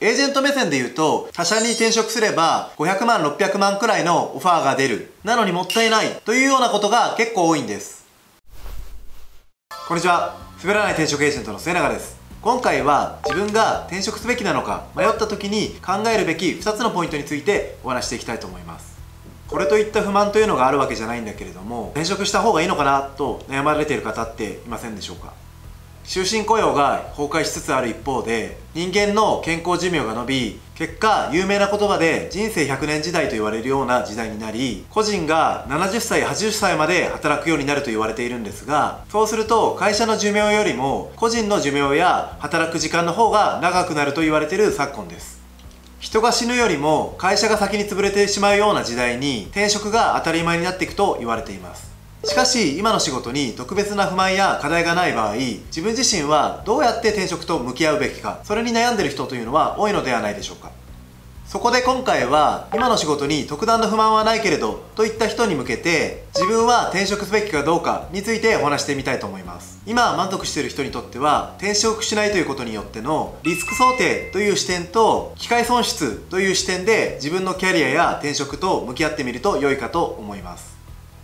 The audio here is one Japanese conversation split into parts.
エージェント目線で言うと、他社に転職すれば500万、600万くらいのオファーが出る。なのにもったいないというようなことが結構多いんです。こんにちは。滑らない転職エージェントの末永です。今回は自分が転職すべきなのか迷った時に考えるべき2つのポイントについてお話していきたいと思います。これといった不満というのがあるわけじゃないんだけれども、転職した方がいいのかなと悩まれている方っていませんでしょうか。終身雇用が崩壊しつつある一方で、人間の健康寿命が伸び、結果有名な言葉で人生100年時代と言われるような時代になり、個人が70歳80歳まで働くようになると言われているんですが、そうすると会社の寿命よりも個人の寿命や働く時間の方が長くなると言われている昨今です。人が死ぬよりも会社が先に潰れてしまうような時代に転職が当たり前になっていくと言われています。しかし今の仕事に特別な不満や課題がない場合、自分自身はどうやって転職と向き合うべきか、それに悩んでいる人というのは多いのではないでしょうか。そこで今回は、今の仕事に特段の不満はないけれどといった人に向けて、自分は転職すべきかどうかについてお話してみたいと思います。今満足している人にとっては、転職しないということによってのリスク想定という視点と機会損失という視点で自分のキャリアや転職と向き合ってみると良いかと思います。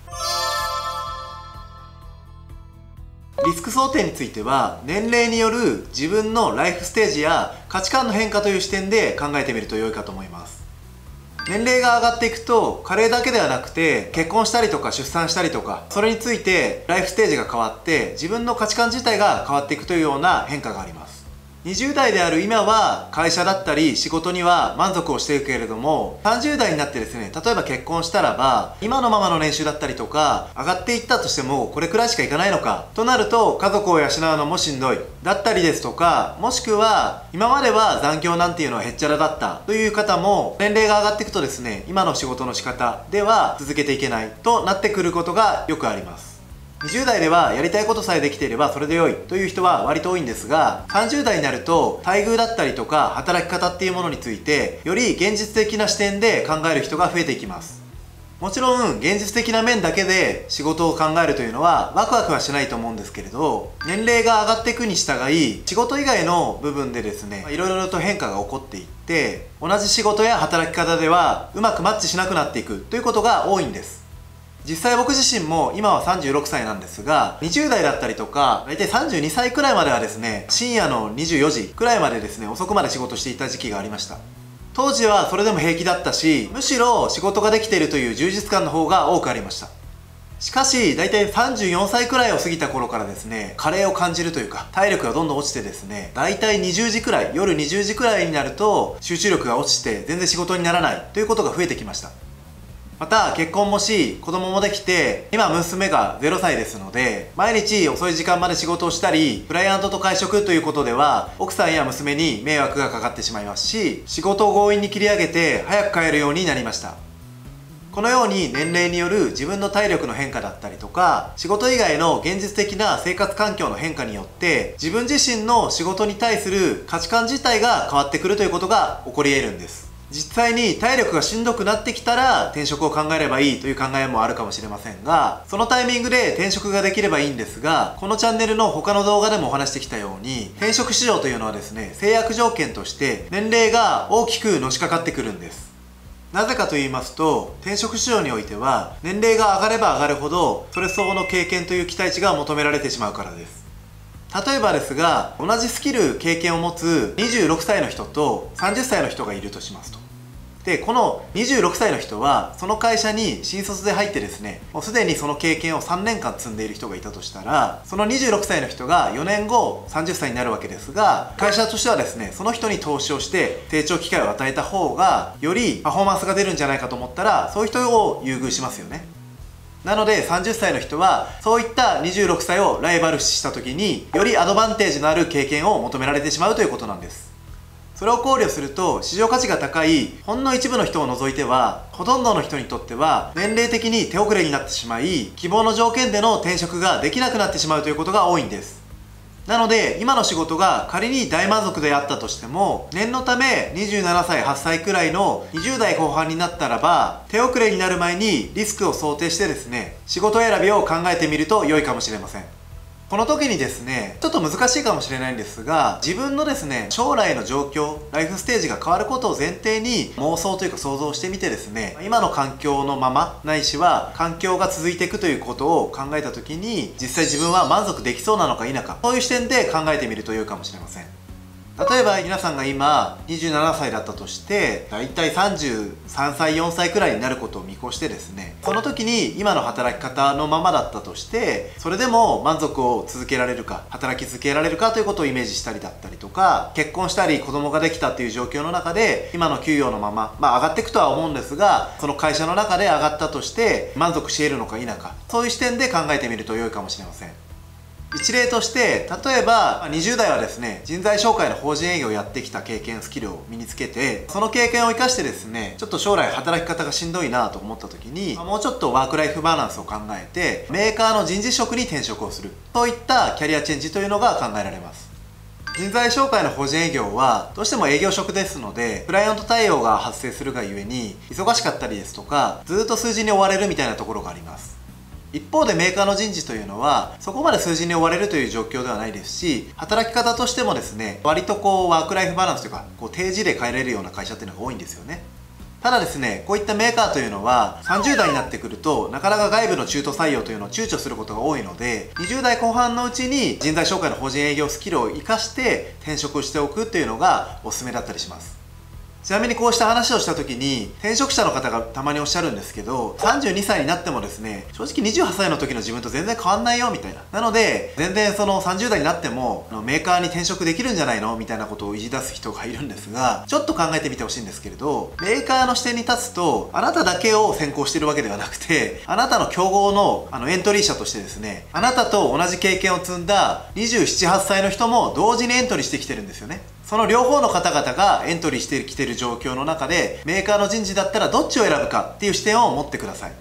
リスク想定については、年齢による自分のライフステージや価値観の変化という視点で考えてみると良いかと思います。年齢が上がっていくと、加齢だけではなくて、結婚したりとか出産したりとか、それについてライフステージが変わって、自分の価値観自体が変わっていくというような変化があります。20代である今は会社だったり仕事には満足をしていくけれども、30代になってですね、例えば結婚したらば今のままの年収だったりとか上がっていったとしてもこれくらいしかいかないのかとなると、家族を養うのもしんどいだったりですとか、もしくは今までは残業なんていうのはへっちゃらだったという方も、年齢が上がっていくとですね、今の仕事の仕方では続けていけないとなってくることがよくあります。20代ではやりたいことさえできていればそれで良いという人は割と多いんですが、30代になると待遇だったりとか働き方っていうものについてより現実的な視点で考える人が増えていきます。もちろん現実的な面だけで仕事を考えるというのはワクワクはしないと思うんですけれど、年齢が上がっていくに従い仕事以外の部分でですね、いろいろと変化が起こっていって、同じ仕事や働き方ではうまくマッチしなくなっていくということが多いんです。実際僕自身も今は36歳なんですが、20代だったりとか大体32歳くらいまではですね、深夜の24時くらいまでですね、遅くまで仕事していた時期がありました。当時はそれでも平気だったし、むしろ仕事ができているという充実感の方が多くありました。しかし大体34歳くらいを過ぎた頃からですね、加齢を感じるというか体力がどんどん落ちてですね、大体20時くらい、夜20時くらいになると集中力が落ちて全然仕事にならないということが増えてきました。また結婚もし子供もできて、今娘が0歳ですので、毎日遅い時間まで仕事をしたりクライアントと会食ということでは奥さんや娘に迷惑がかかってしまいますし、仕事を強引に切り上げて早く帰るようになりました。このように年齢による自分の体力の変化だったりとか、仕事以外の現実的な生活環境の変化によって自分自身の仕事に対する価値観自体が変わってくるということが起こり得るんです。実際に体力がしんどくなってきたら転職を考えればいいという考えもあるかもしれませんが、そのタイミングで転職ができればいいんですが、このチャンネルの他の動画でもお話してきたように、転職市場というのはですね、制約条件として年齢が大きくのしかかってくるんです。なぜかと言いますと、転職市場においては年齢が上がれば上がるほどそれ相応の経験という期待値が求められてしまうからです。例えばですが、同じスキル経験を持つ26歳の人と30歳の人がいるとしますと。で、この26歳の人はその会社に新卒で入ってですね、もうすでにその経験を3年間積んでいる人がいたとしたら、その26歳の人が4年後30歳になるわけですが、会社としてはですね、その人に投資をして成長機会を与えた方がよりパフォーマンスが出るんじゃないかと思ったら、そういう人を優遇しますよね。なので30歳の人はそういった26歳をライバル視した時によりアドバンテージのある経験を求められてしまうということなんです。それを考慮すると、市場価値が高いほんの一部の人を除いては、ほとんどの人にとっては年齢的に手遅れになってしまい、希望の条件での転職ができなくなってしまうということが多いんです。なので今の仕事が仮に大満足であったとしても、念のため27歳8歳くらいの20代後半になったらば、手遅れになる前にリスクを想定してですね、仕事選びを考えてみると良いかもしれません。 この時にですね、ちょっと難しいかもしれないんですが、自分のですね、将来の状況、ライフステージが変わることを前提に妄想というか想像してみてですね、今の環境のまま、ないしは環境が続いていくということを考えた時に、実際自分は満足できそうなのか否か、そういう視点で考えてみると良いかもしれません。例えば皆さんが今27歳だったとして、だいたい33歳4歳くらいになることを見越してですね、その時に今の働き方のままだったとして、それでも満足を続けられるか、働き続けられるかということをイメージしたりだったりとか、結婚したり子供ができたっていう状況の中で今の給与のまま、上がっていくとは思うんですが、その会社の中で上がったとして満足しているのか否か、そういう視点で考えてみると良いかもしれません。一例として、例えば20代はですね、人材紹介の法人営業をやってきた経験、スキルを身につけて、その経験を生かしてですね、ちょっと将来働き方がしんどいなと思った時に、もうちょっとワークライフバランスを考えて、メーカーの人事職に転職をする。そういったキャリアチェンジというのが考えられます。人材紹介の法人営業はどうしても営業職ですので、クライアント対応が発生するがゆえに忙しかったりですとか、ずっと数字に追われるみたいなところがあります。一方でメーカーの人事というのはそこまで数字に追われるという状況ではないですし、働き方としてもですね、割とワークライフバランスというか定時で変えれるような会社っていうのが多いんですよね。ただですね、こういったメーカーというのは30代になってくるとなかなか外部の中途採用というのを躊躇することが多いので、20代後半のうちに人材紹介の法人営業スキルを活かして転職しておくっていうのがおすすめだったりします。ちなみにこうした話をした時に転職者の方がたまにおっしゃるんですけど、32歳になってもですね、正直28歳の時の自分と全然変わんないよみたいな。なので全然その30代になってもメーカーに転職できるんじゃないのみたいなことをいじ出す人がいるんですが、ちょっと考えてみてほしいんですけれど、メーカーの視点に立つとあなただけを選考しているわけではなくて、あなたの競合のエントリー者としてですね、あなたと同じ経験を積んだ27、8歳の人も同時にエントリーしてきてるんですよね。その両方の方々がエントリーしてきている状況の中で、メーカーの人事だったらどっちを選ぶかっていう視点を持ってください。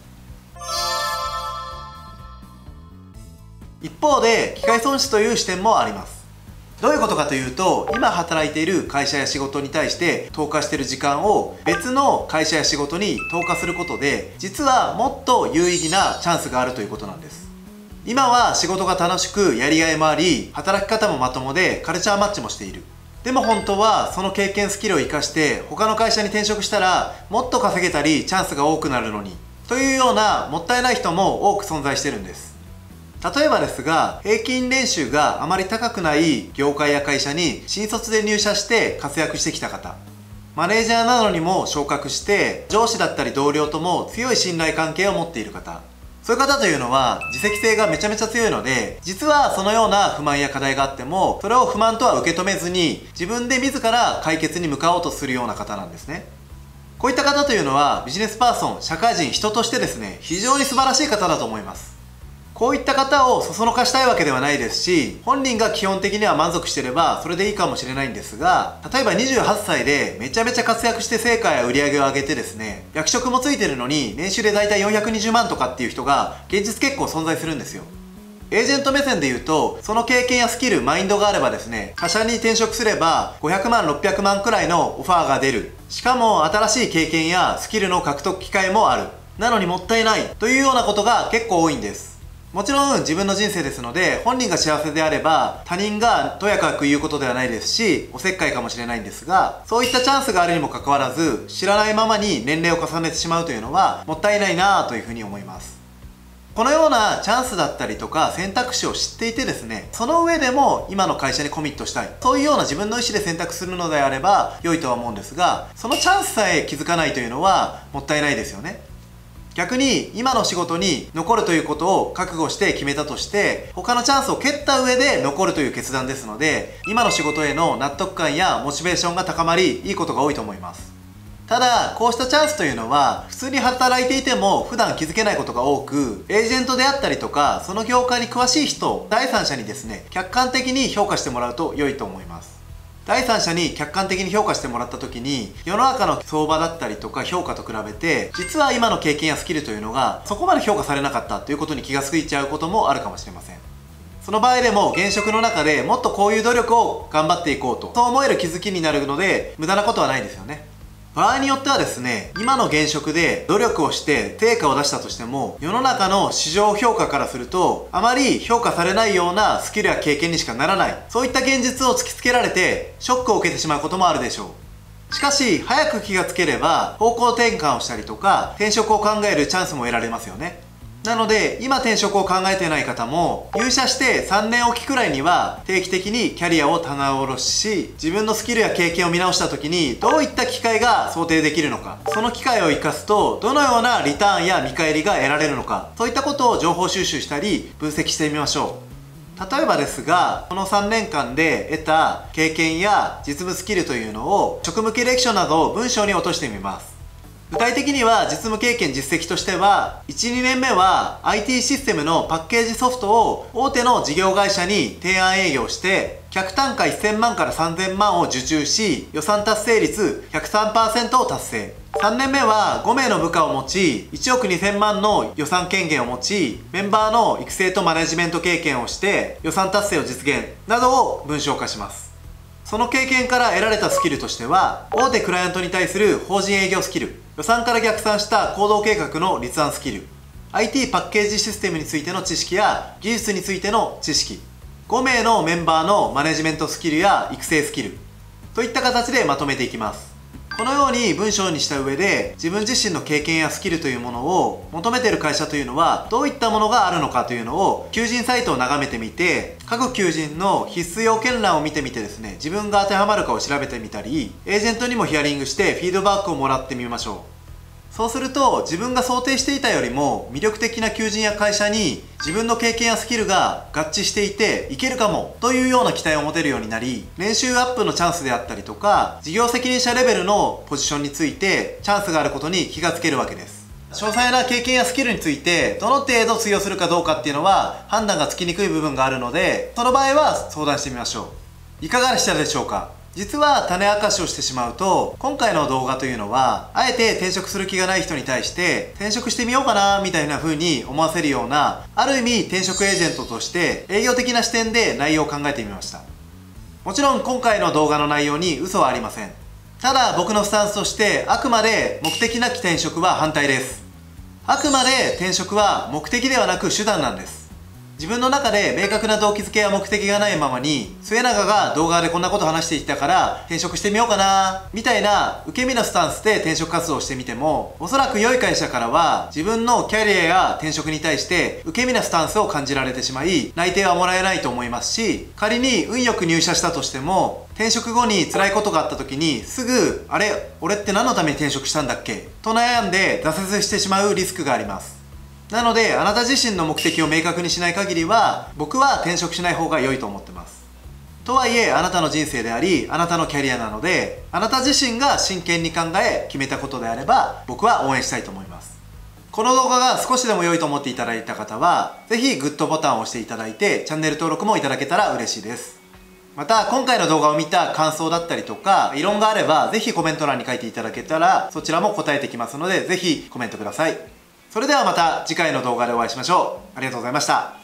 一方で機会損失という視点もあります。どういうことかというと、今働いている会社や仕事に対して投下している時間を別の会社や仕事に投下することで、実はもっと有意義なチャンスがあるということなんです。今は仕事が楽しくやりがいもあり、働き方もまともでカルチャーマッチもしている。でも本当はその経験スキルを生かして他の会社に転職したらもっと稼げたりチャンスが多くなるのにというようなもったいない人も多く存在してるんです。例えばですが、平均年収があまり高くない業界や会社に新卒で入社して活躍してきた方、マネージャーなどにも昇格して上司だったり同僚とも強い信頼関係を持っている方、そういう方というのは自責性がめちゃめちゃ強いので、実はそのような不満や課題があってもそれを不満とは受け止めずに自分で自ら解決に向かおうとするような方なんですね。こういった方というのはビジネスパーソン、社会人、人としてですね、非常に素晴らしい方だと思います。こういった方をそそのかしたいわけではないですし、本人が基本的には満足していればそれでいいかもしれないんですが、例えば28歳でめちゃめちゃ活躍して成果や売り上げを上げてですね、役職もついてるのに年収でだいたい420万とかっていう人が現実結構存在するんですよ。エージェント目線で言うと、その経験やスキル、マインドがあればですね、他社に転職すれば500万、600万くらいのオファーが出る。しかも新しい経験やスキルの獲得機会もある。なのにもったいないというようなことが結構多いんです。もちろん自分の人生ですので、本人が幸せであれば他人がとやかく言うことではないですし、おせっかいかもしれないんですが、そういったチャンスがあるにもかかわらず知らないままに年齢を重ねてしまうというのはもったいないなというふうに思います。このようなチャンスだったりとか選択肢を知っていてですね、その上でも今の会社にコミットしたい、そういうような自分の意思で選択するのであれば良いとは思うんですが、そのチャンスさえ気づかないというのはもったいないですよね。逆に今の仕事に残るということを覚悟して決めたとして、他のチャンスを蹴った上で残るという決断ですので、今の仕事への納得感やモチベーションが高まり、いいことが多いと思います。ただ、こうしたチャンスというのは普通に働いていても普段気づけないことが多く、エージェントであったりとかその業界に詳しい人、第三者にですね、客観的に評価してもらうと良いと思います。第三者に客観的に評価してもらった時に、世の中の相場だったりとか評価と比べて、実は今の経験やスキルというのがそこまで評価されなかったということに気がついちゃうこともあるかもしれません。その場合でも現職の中でもっとこういう努力を頑張っていこうと、そう思える気づきになるので無駄なことはないですよね。 場合によってはですね、今の現職で努力をして成果を出したとしても、世の中の市場評価からするとあまり評価されないようなスキルや経験にしかならない、そういった現実を突きつけられてショックを受けてしまうこともあるでしょう。しかし早く気がつければ方向転換をしたりとか転職を考えるチャンスも得られますよね。なので今転職を考えていない方も入社して3年おきくらいには定期的にキャリアを棚卸しし、自分のスキルや経験を見直した時にどういった機会が想定できるのか、その機会を生かすとどのようなリターンや見返りが得られるのか、そういったことを情報収集したり分析してみましょう。例えばですが、この3年間で得た経験や実務スキルというのを職務経歴書などを文章に落としてみます。具体的には実務経験実績としては、1、2年目は IT システムのパッケージソフトを大手の事業会社に提案営業して客単価1000万から3000万を受注し、予算達成率 103% を達成。3年目は5名の部下を持ち1億2000万の予算権限を持ち、メンバーの育成とマネジメント経験をして予算達成を実現などを文章化します。その経験から得られたスキルとしては、大手クライアントに対する法人営業スキル、予算から逆算した行動計画の立案スキル、 IT パッケージシステムについての知識や技術についての知識、5名のメンバーのマネジメントスキルや育成スキルといった形でまとめていきます。このように文章にした上で自分自身の経験やスキルというものを求めている会社というのはどういったものがあるのかというのを求人サイトを眺めてみて、各求人の必須要件欄を見てみてですね、自分が当てはまるかを調べてみたり、エージェントにもヒアリングしてフィードバックをもらってみましょう。そうすると自分が想定していたよりも魅力的な求人や会社に自分の経験やスキルが合致していていけるかもというような期待を持てるようになり、年収アップのチャンスであったりとか事業責任者レベルのポジションについてチャンスがあることに気がつけるわけです。詳細な経験やスキルについてどの程度通用するかどうかっていうのは判断がつきにくい部分があるので、その場合は相談してみましょう。いかがでしたでしょうか。実は種明かしをしてしまうと、今回の動画というのはあえて転職する気がない人に対して転職してみようかなみたいな風に思わせるような、ある意味転職エージェントとして営業的な視点で内容を考えてみました。もちろん今回の動画の内容に嘘はありません。ただ僕のスタンスとしてあくまで目的なき転職は反対です。あくまで転職は目的ではなく手段なんです。自分の中で明確な動機づけや目的がないままに、末永が動画でこんなこと話していたから転職してみようかなみたいな受け身のスタンスで転職活動をしてみても、おそらく良い会社からは自分のキャリアや転職に対して受け身なスタンスを感じられてしまい、内定はもらえないと思いますし、仮に運よく入社したとしても転職後に辛いことがあった時にすぐ「あれ俺って何のために転職したんだっけ?」と悩んで挫折してしまうリスクがあります。なのであなた自身の目的を明確にしない限りは僕は転職しない方が良いと思ってます。とはいえあなたの人生でありあなたのキャリアなので、あなた自身が真剣に考え決めたことであれば僕は応援したいと思います。この動画が少しでも良いと思っていただいた方は是非グッドボタンを押していただいてチャンネル登録もいただけたら嬉しいです。また今回の動画を見た感想だったりとか異論があれば是非コメント欄に書いていただけたらそちらも答えてきますので、是非コメントください。それではまた次回の動画でお会いしましょう。ありがとうございました。